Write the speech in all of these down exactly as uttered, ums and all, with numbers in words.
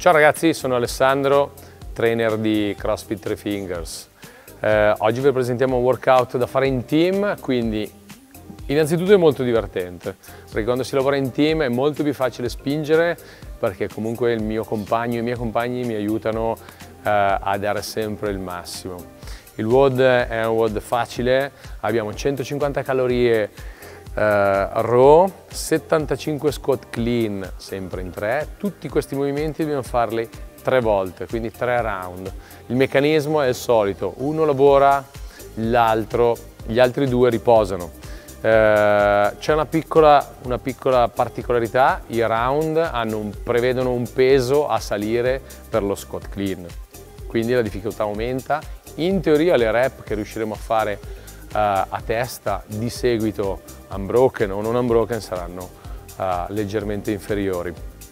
Ciao ragazzi, sono Alessandro, trainer di CrossFit Three Fingers. Eh, oggi vi presentiamo un workout da fare in team, quindi innanzitutto è molto divertente, perché quando si lavora in team è molto più facile spingere, perché comunque il mio compagno e i miei compagni mi aiutano eh, a dare sempre il massimo. Il W O D è un W O D facile, abbiamo centocinquanta calorie Uh, row, settantacinque squat clean, sempre in tre. Tutti questi movimenti dobbiamo farli tre volte, quindi tre round. Il meccanismo è il solito, uno lavora, l'altro, gli altri due riposano. Uh, C'è una piccola, una piccola particolarità: i round hanno un, prevedono un peso a salire per lo squat clean, quindi la difficoltà aumenta. In teoria le rep che riusciremo a fare uh, a testa di seguito unbroken o non unbroken saranno uh, leggermente inferiori.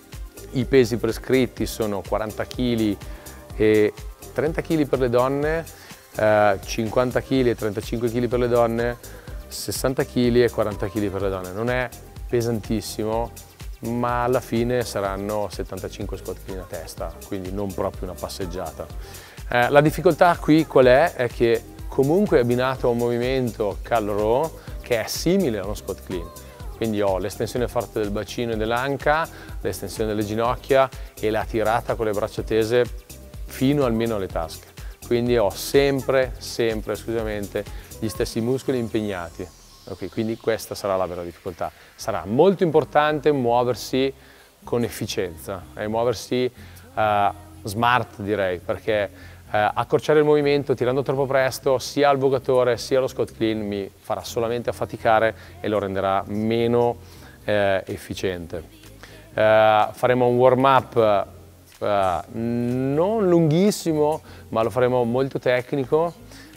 I pesi prescritti sono quaranta chili e trenta chili per le donne, uh, cinquanta chili e trentacinque chili per le donne, sessanta chili e quaranta chili per le donne. Non è pesantissimo, ma alla fine saranno settantacinque squat clean a testa, quindi non proprio una passeggiata. Uh, la difficoltà qui qual è? È che comunque è abbinato a un movimento cal row che è simile a uno squat clean, quindi ho l'estensione forte del bacino e dell'anca, l'estensione delle ginocchia e la tirata con le braccia tese fino almeno alle tasche, quindi ho sempre, sempre, esclusivamente gli stessi muscoli impegnati. Okay, quindi questa sarà la vera difficoltà. Sarà molto importante muoversi con efficienza e muoversi uh, smart, direi, perché Eh, accorciare il movimento tirando troppo presto sia al vogatore sia allo squat clean mi farà solamente affaticare e lo renderà meno eh, efficiente. Eh, faremo un warm up eh, non lunghissimo, ma lo faremo molto tecnico.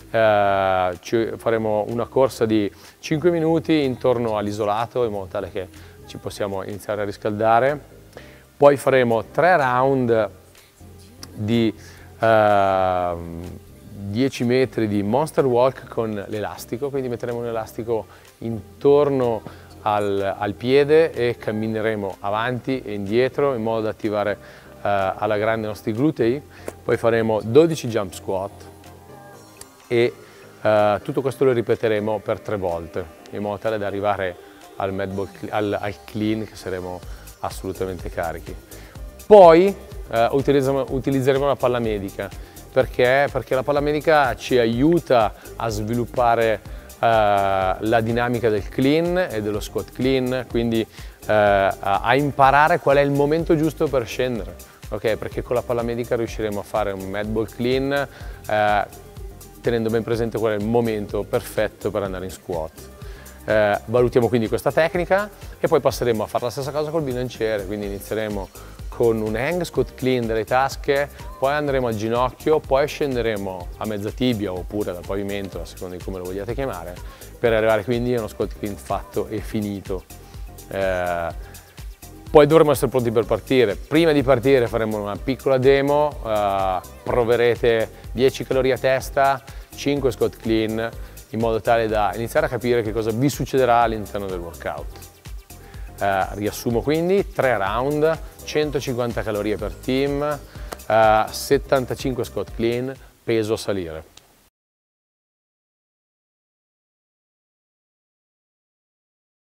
Eh, ci faremo una corsa di cinque minuti intorno all'isolato in modo tale che ci possiamo iniziare a riscaldare. Poi faremo tre round di Uh, dieci metri di monster walk con l'elastico, quindi metteremo un elastico intorno al, al piede e cammineremo avanti e indietro in modo da attivare uh, alla grande i nostri glutei. Poi faremo dodici jump squat e uh, tutto questo lo ripeteremo per tre volte in modo tale da arrivare al, med ball, al, al clean, che saremo assolutamente carichi. Poi Uh, utilizzeremo, utilizzeremo la palla medica. Perché? Perché la palla medica ci aiuta a sviluppare uh, la dinamica del clean e dello squat clean, quindi uh, a imparare qual è il momento giusto per scendere. Okay? Perché con la palla medica riusciremo a fare un med ball clean uh, tenendo ben presente qual è il momento perfetto per andare in squat. Uh, valutiamo quindi questa tecnica e poi passeremo a fare la stessa cosa col bilanciere, quindi inizieremo con un hang squat clean delle tasche, poi andremo al ginocchio, poi scenderemo a mezza tibia oppure dal pavimento, a seconda di come lo vogliate chiamare, per arrivare quindi a uno squat clean fatto e finito. Eh, poi dovremo essere pronti per partire. Prima di partire faremo una piccola demo, eh, proverete dieci calorie a testa, cinque squat clean, in modo tale da iniziare a capire che cosa vi succederà all'interno del workout. Eh, riassumo quindi: tre round, centocinquanta calorie per team, uh, settantacinque squat clean, peso a salire.